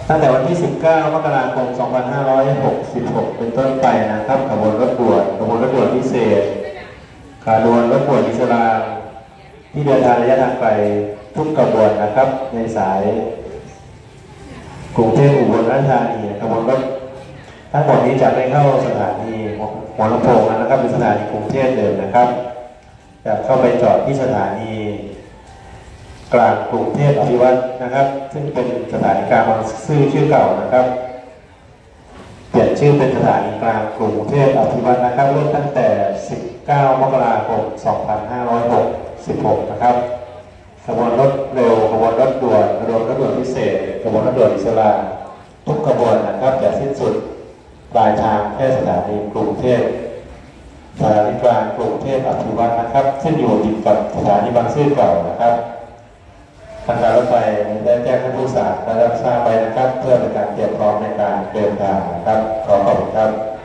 ตั้งแต่วันที่ 19 มกราคม 2566 เป็นต้นไปนะครับขบวนรถด่วนพิเศษขบวนรถด่วนอิสลามที่เดินทางระยะทางไกลทุกขบวนนะครับในสายกรุงเทพอุบลราชธานีขบวนรถทั้งหมดนี้จะไม่เข้าสถานีหัวลำโพงนะครับเป็นสถานีกรุงเทพเดิมนะครับจะเข้าไปจอดที่สถานีกลางกรุงเทพอภิวัฒน์นะครับซึ่งเป็นสถานีกลางบางซื่อชื่อเก่านะครับเปลี่ยนชื่อเป็นสถานีกลางกรุงเทพอภิวัฒน์นะครับเริ่มตั้งแต่ 19 มกราคม 2566 นะครับขบวนรถเร็วขบวนรถด่วนขบวนรถด่วนพิเศษขบวนรถด่วนอิสลามทุกขบวนนะครับจะสิ้นสุดปลายทางแค่สถานีกรุงเทพสถานีกลางกรุงเทพอภิวัฒน์นะครับซึ่งอยู่ติดกับสถานีบางซื่อเก่านะครับทางการรถไฟได้แจ้งให้ผู้โดยสารได้รับทราบไปนะครับเพื่อเป็นการเตรียมพร้อมในการเดินทางนะครับขอขอบคุณครับ